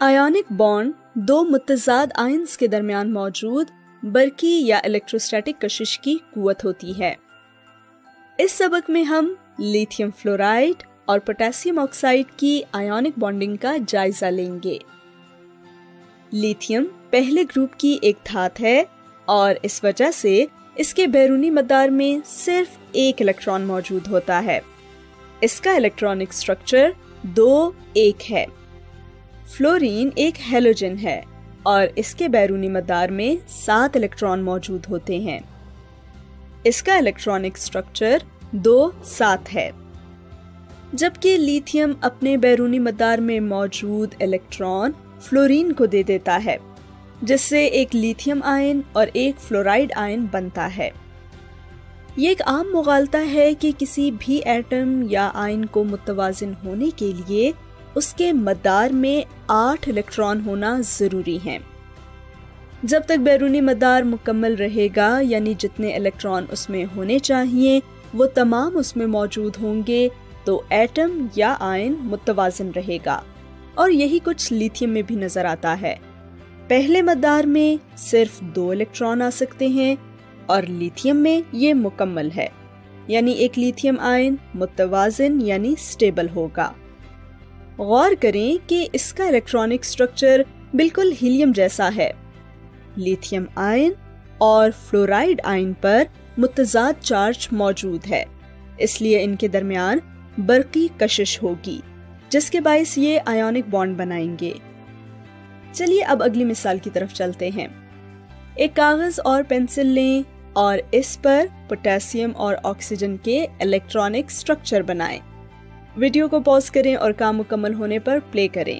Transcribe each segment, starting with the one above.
Ionic bond दो मुत्तज़ाद ions के दरमियान मौजूद बरकी या इलेक्ट्रोस्टैटिक कशिश की कुव्वत होती है। इस सबक में हम लिथियम फ्लोराइड और पोटेशियम ऑक्साइड की आयोनिक बॉन्डिंग का जायजा लेंगे। लिथियम पहले ग्रुप की एक धातु है और इस वजह से इसके बैरूनी मदार में सिर्फ एक इलेक्ट्रॉन मौजूद होता है। इसका इलेक्ट्रॉनिक स्ट्रक्चर 2-1 है। फ्लोरीन एक हैलोजन है और इसके बैरूनी मदार में 7 इलेक्ट्रॉन मौजूद होते हैं। इसका इलेक्ट्रॉनिक स्ट्रक्चर 2-7 है। जबकि लिथियम अपने बैरूनी मदार में मौजूद इलेक्ट्रॉन फ्लोरीन को दे देता है, जिससे एक लिथियम आयन और एक फ्लोराइड आयन बनता है। ये एक आम मुगालता है कि किसी भी एटम या आयन को मुतवाजिन होने के लिए उसके मदार में 8 इलेक्ट्रॉन होना जरूरी है। जब तक बैरूनी मदार मुकम्मल रहेगा, यानी जितने इलेक्ट्रॉन उसमें होने चाहिए वो तमाम उसमें मौजूद होंगे, तो एटम या आयन मुतवाजिन रहेगा। और यही कुछ लिथियम में भी नजर आता है। पहले मदार में सिर्फ 2 इलेक्ट्रॉन आ सकते हैं और लिथियम में ये मुकम्मल है, यानी एक लिथियम आयन मुतवाजिन यानी स्टेबल होगा। गौर करें कि इसका इलेक्ट्रॉनिक स्ट्रक्चर बिल्कुल हीलियम जैसा है। लिथियम आयन और फ्लोराइड आयन पर मुतज़ाद चार्ज मौजूद है, इसलिए इनके दरमियान बरकी कशिश होगी, जिसके बाइस ये आयोनिक बॉन्ड बनाएंगे। चलिए अब अगली मिसाल की तरफ चलते हैं। एक कागज और पेंसिल लें और इस पर पोटेशियम और ऑक्सीजन के इलेक्ट्रॉनिक स्ट्रक्चर बनाएं। वीडियो को पॉज करें और काम मुकम्मल होने पर प्ले करें।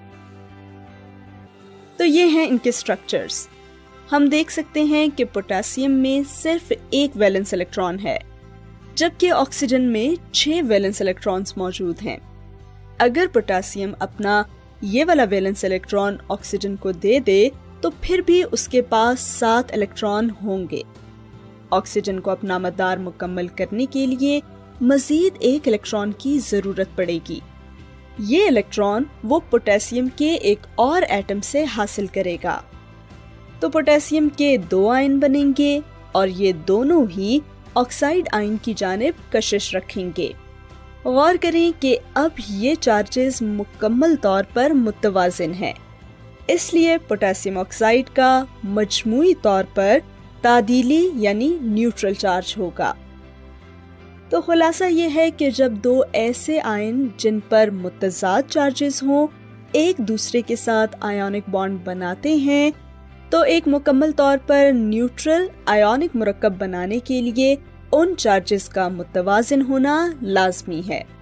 तो ये हैं इनके स्ट्रक्चर्स। हम देख सकते हैं कि पोटेशियम में सिर्फ एक वैलेंस इलेक्ट्रॉन है, जबकि ऑक्सीजन में 6 वैलेंस इलेक्ट्रॉन्स मौजूद हैं। अगर पोटेशियम अपना ये वाला वैलेंस इलेक्ट्रॉन ऑक्सीजन को दे दे तो फिर भी उसके पास 7 इलेक्ट्रॉन होंगे। ऑक्सीजन को अपना मदार मुकम्मल करने के लिए मजीद 1 इलेक्ट्रॉन की जरूरत पड़ेगी। ये इलेक्ट्रॉन वो पोटेशियम के एक और एटम से हासिल करेगा। तो पोटेशियम के 2 आयन बनेंगे और ये दोनों ही ऑक्साइड आयन की जानिब कशिश रखेंगे। गौर करें कि अब ये चार्जेस मुकम्मल तौर पर मुतवाजिन हैं, इसलिए पोटेशियम ऑक्साइड का मजमूई तौर पर तादीली यानी न्यूट्रल चार्ज होगा। तो खुलासा ये है कि जब 2 ऐसे आयन जिन पर मुतज़ाद चार्जेस हों एक दूसरे के साथ आयोनिक बॉन्ड बनाते हैं, तो एक मुकम्मल तौर पर न्यूट्रल आयोनिक मुरक्कब बनाने के लिए उन चार्जेस का मुतवाजिन होना लाजमी है।